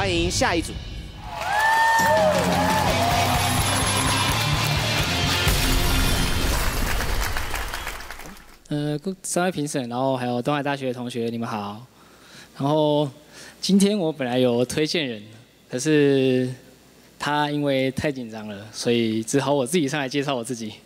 欢迎下一组。 三位评审，然后还有东海大学的同学，你们好。然后今天我本来有推荐人，可是他因为太紧张了，所以只好我自己上来介绍我自己。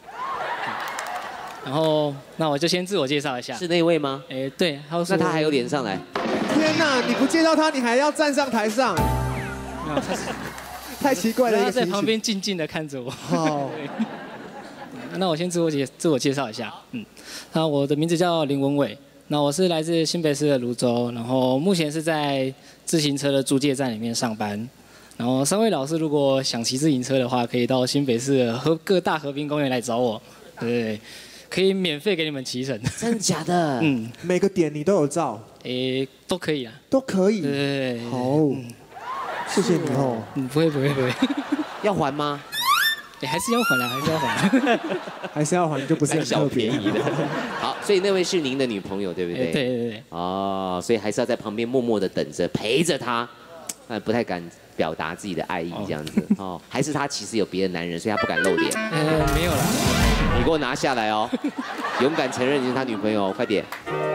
然后那我就先自我介绍一下。 是那位吗？ 哎，对。那他还有脸上来？ 天哪！你不介绍他，你还要站上台上？ 没有，他是太奇怪了。 他在旁边静静的看着我。好。那我先自我介绍一下，那我的名字叫林文伟，那我是来自新北市的蘆洲，然后目前是在自行车的租借站里面上班。然后三位老师如果想骑自行车的话，可以到新北市的各大河滨公园来找我，对，可以免费给你们骑乘。 真的假的？ 每个点你都有照？ 都可以啊。 都可以。 对。 好，谢谢你哦。 不会。 要还吗？ 还是要还啦，还是要还， 还是要还，就不是很特别便宜的。好，所以那位是您的女朋友，对不对？ 对。 哦，所以还是要在旁边默默的等着，陪着她，不太敢表达自己的爱意这样子。哦，还是他其实有别的男人，所以他不敢露脸。 没有啦。 你给我拿下来哦，勇敢承认你是他女朋友，快点。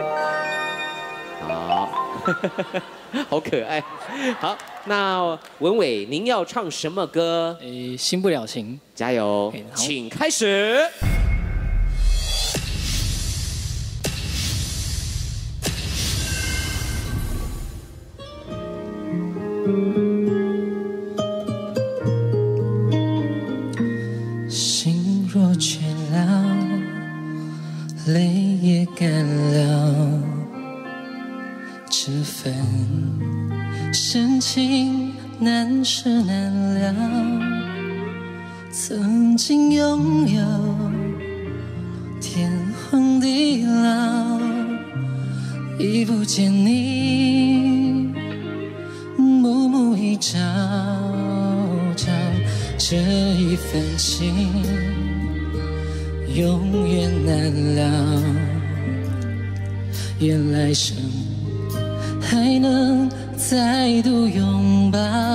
好，好可爱。好。那文伟，您要唱什么歌？ 新不了情， 加油，请开始。 心若倦了，泪也干了，这份深情难舍难了，曾经拥有天荒地老，已不见你暮暮一朝朝，这一份情永远难了，愿来生还能再度拥抱，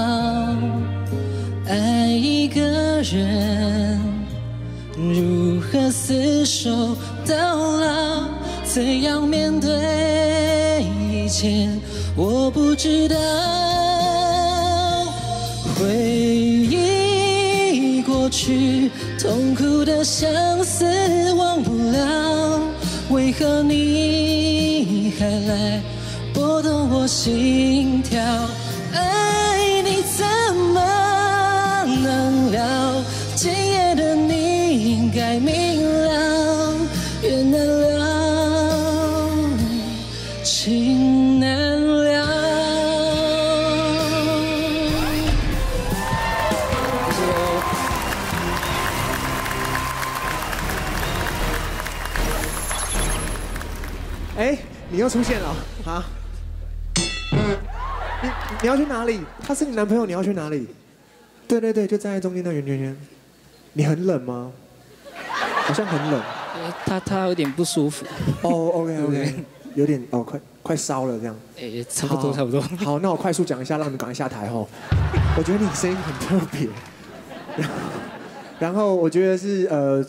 爱一个人如何厮守到老，怎样面对一切我不知道，回忆过去痛苦的相思忘不了，为何你还来拨动我心跳，爱你怎么能了？今夜的你应该明了，缘难了，情难了。 哎，你又出现了啊！你要去哪里？他是你男朋友，你要去哪里？对，就站在中间那圆圈圈。你很冷吗？好像很冷。 他有点不舒服。 哦 ，OK， 有点快烧了这样。 差不多。 好，那我快速讲一下，让你们赶快下台吼。我觉得你声音很特别。然后我觉得是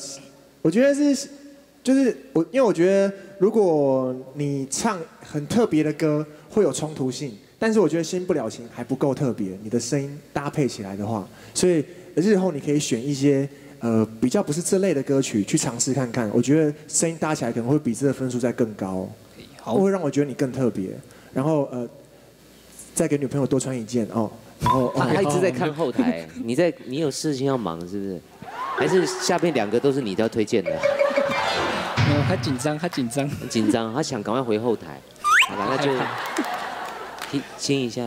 就是因为我觉得如果你唱很特别的歌会有冲突性。但是我觉得新不了情还不够特别，你的声音搭配起来的话，所以日后你可以选一些比较不是这类的歌曲去尝试看看。我觉得声音搭起来可能会比这个分数再更高，会让我觉得你更特别。然后再给女朋友多穿一件哦。然后他一直在看后台，你有事情要忙是不是？还是下面2个都是你要推荐的？ 没有，他紧张， 他想赶快回后台。好了，那就。亲一下，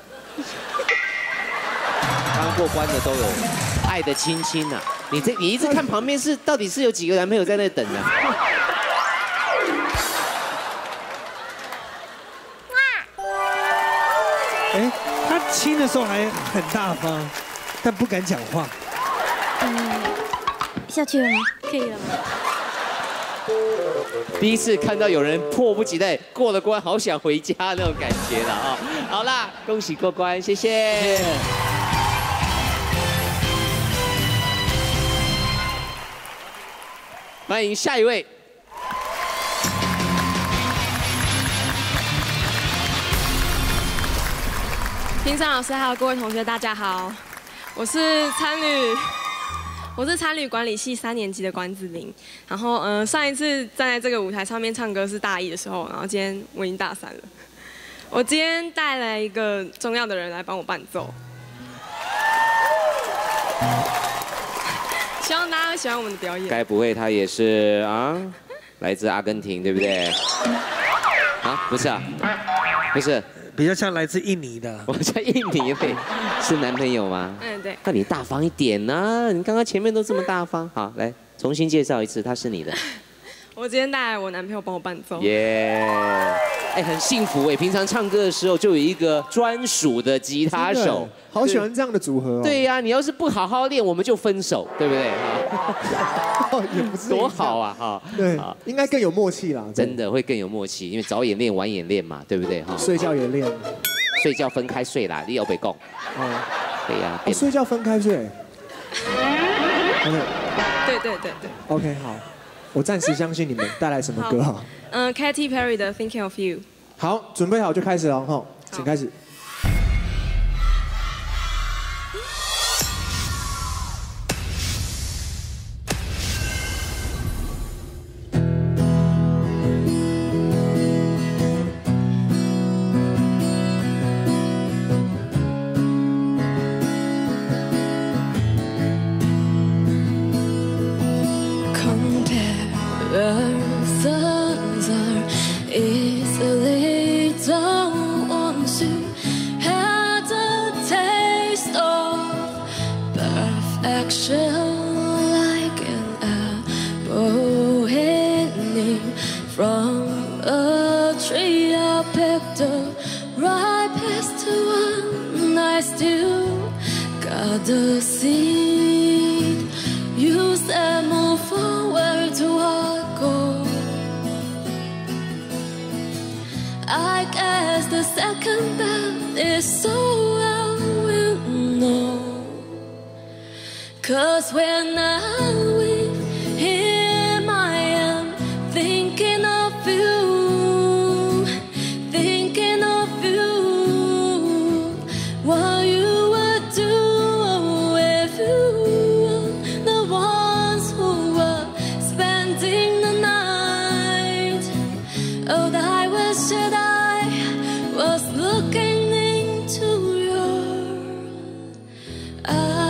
刚过关的都有爱的亲亲呐。你一直看旁边到底是有几个男朋友在那等啊？ 哎，他亲的时候还很大方，但不敢讲话。 下去了吗？可以了吗？ 第一次看到有人迫不及待过了关，好想回家那种感觉了啊！好啦，恭喜过关，谢谢。欢迎下一位。 评审老师还有各位同学，大家好，我是参旅管理系3年级的关子玲。然后上一次站在这个舞台上面唱歌是大1的时候，然后今天我已经大3了。我今天带来一个重要的人来帮我伴奏，希望大家会喜欢我们的表演。 该不会他也是啊，来自阿根廷，对不对？啊，不是啊，不是。 比较像来自印尼的， 我在印尼对，是男朋友吗？ 嗯，对。 那你大方一点呢？你刚刚前面都这么大方，好，来重新介绍一次，他是你的。 我今天带来我男朋友帮我伴奏。 耶，哎，很幸福哎！平常唱歌的时候就有一个专属的吉他手， 好喜欢这样的组合哦。 对呀，你要是不好好练，我们就分手，对不对？ 也不是多好啊！哈， 对，应该更有默契啦。 真的会更有默契，因为早演练晚演练嘛，对不对？哈， 睡觉也练， 睡觉分开睡啦，你有被供。哦，对呀。 哦，睡觉分开睡。 对。 OK， 好，我暂时相信你们。带来什么歌哈 ？Katy Perry 的 Thinking of You。 好，准备好就开始了哈，请开始。 Comparisons are easily done once you had a taste of perfection, like an apple hanging from a tree. I picked the ripest one. I still got the seed. You said move forward to I go. I guess the second best is so I will know. 'Cause when I'm with him I am thinking of you, thinking of you. What you would do if you the ones who were spending the night. Oh, that I wish that I was looking into your eyes.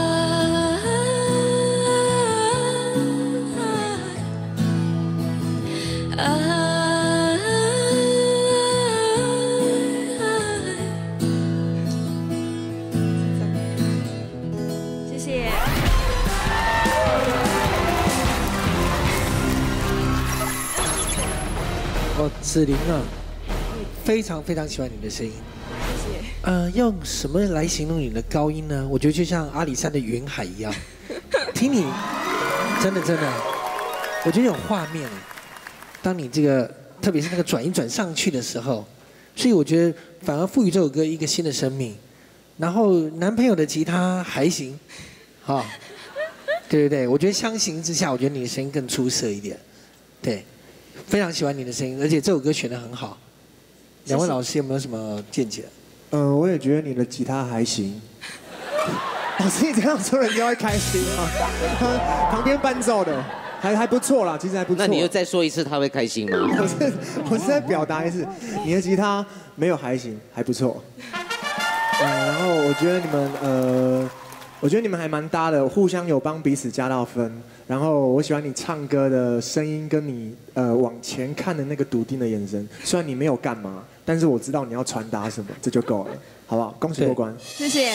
哦，子玲啊，非常非常喜欢你的声音。 谢谢。 用什么来形容你的高音呢？我觉得就像阿里山的云海一样，听你，真的，我觉得有画面。当你这个，特别是那个转音转上去的时候，所以我觉得反而赋予这首歌一个新的生命。然后男朋友的吉他还行，哈，对，我觉得相形之下，我觉得你的声音更出色一点，对。 非常喜欢你的声音，而且这首歌选得很好。两位老师有没有什么见解？ 我也觉得你的吉他还行。老师，你这样说人家会开心吗？旁边伴奏的还不错啦，其实还不错。 那你又再说一次，他会开心吗？ 我是在表达一次，你的吉他没有还行，还不错。然后我觉得你们还蛮搭的，互相有帮彼此加到分。然后我喜欢你唱歌的声音，跟你往前看的那个笃定的眼神。虽然你没有干嘛，但是我知道你要传达什么，这就够了，好不好？恭喜过关， 谢谢。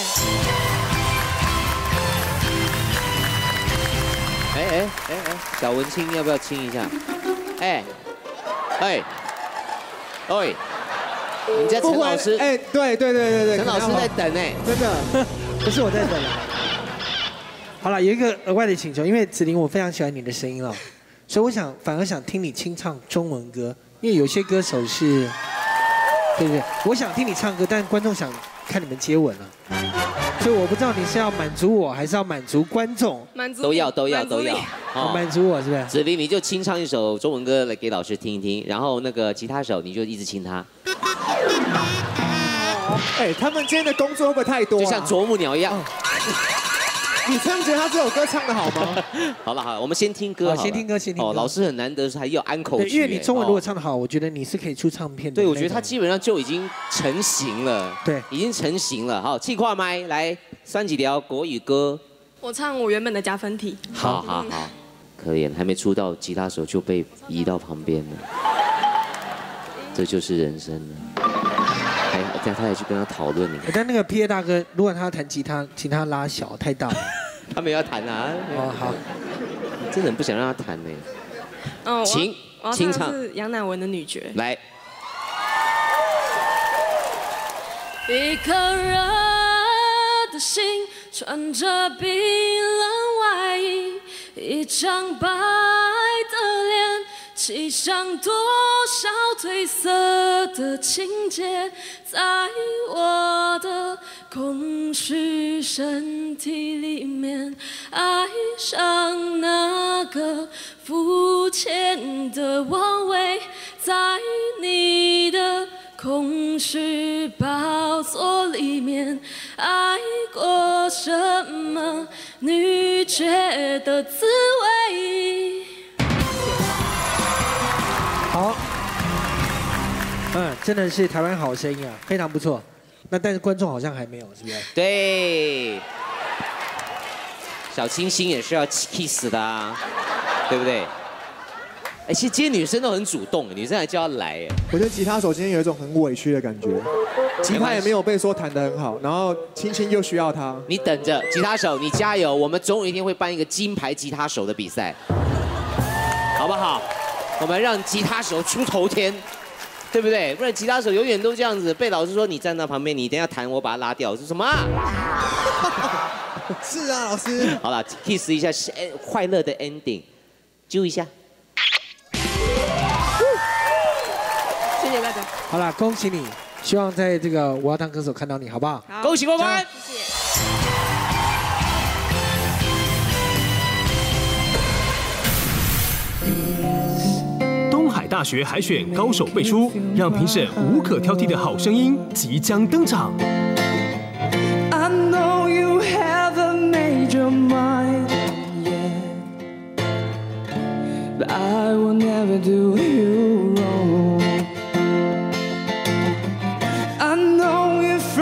小文青要不要亲一下？人家陈老师， 对， 陈老师在等真的， 不是我在等。好了，有一个额外的请求，因为子玲我非常喜欢你的声音哦， 所以我反而想听你清唱中文歌，因为有些歌手是，对不对？我想听你唱歌，但观众想看你们接吻了，所以我不知道你是要满足我，还是要满足观众？ 满足都要。 满足我是不是？ 子琳，你就清唱一首中文歌来给老师听一听，然后那个吉他手你就一直亲他， 哎，他们今天的工作会不会太多？ 就像啄木鸟一样。 你这样觉得他这首歌唱得好吗？ 好了，我们先听歌。 先听歌。哦， 老师很难得还有安口曲。 因为你中文如果唱得好，我觉得你是可以出唱片的。 对，我觉得他基本上就已经成型了。 对， 已经成型了。好，气跨麦来算几条国语歌。 我唱我原本的加分题。 好，可怜，还没出道，吉他手就被移到旁边了。这就是人生了。这样他也去跟他讨论。 但那个 PA 大哥，如果他要弹吉他，请他拉小，太大了。 他们要弹啊。 哦，好。 真的很不想让他弹呢。 哦， 请清唱是杨乃文的女爵。 来。 一颗热的心，穿着冰冷外衣，一张白的脸，漆上多少褪色的情节，在我的空虚身体里面，爱上那个肤浅的王位，在你的空虚宝座里面，爱过什么女爵的滋味。 好，真的是台湾好声音啊，非常不错。但是观众好像还没有，是不是？ 对，小清新也是要 kiss 的啊，对不对？哎，其实今天女生都很主动，女生还叫她来。 我觉得吉他手今天有一种很委屈的感觉，吉他也没有被说弹得很好，然后青青又需要他。 你等着，吉他手，你加油，我们总有一天会办一个金牌吉他手的比赛，好不好？我们让吉他手出头天，对不对？不然吉他手永远都这样子，被老师说你站到旁边，你一定要弹，我把它拉掉，是什么啊？ 是啊，老师。 好了 ，kiss 一下，快乐的 ending， 揪一下。 谢谢大家。 好了，恭喜你！希望在这个我要当歌手看到你，好不好？ 恭喜过关！ 谢谢。 东海大学海选高手辈出，让评审无可挑剔的好声音即将登场。 I know you haven't made your mind yet, but I will never do you wrong.